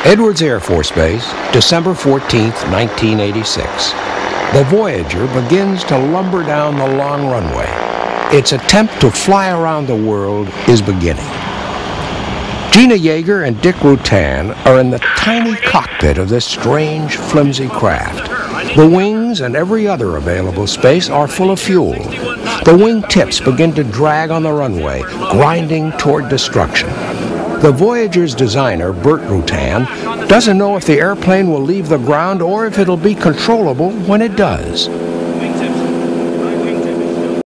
Edwards Air Force Base, December 14, 1986. The Voyager begins to lumber down the long runway. Its attempt to fly around the world is beginning. Jeana Yeager and Dick Rutan are in the tiny cockpit of this strange, flimsy craft. The wings and every other available space are full of fuel. The wing tips begin to drag on the runway, grinding toward destruction. The Voyager's designer, Burt Rutan, doesn't know if the airplane will leave the ground or if it'll be controllable when it does.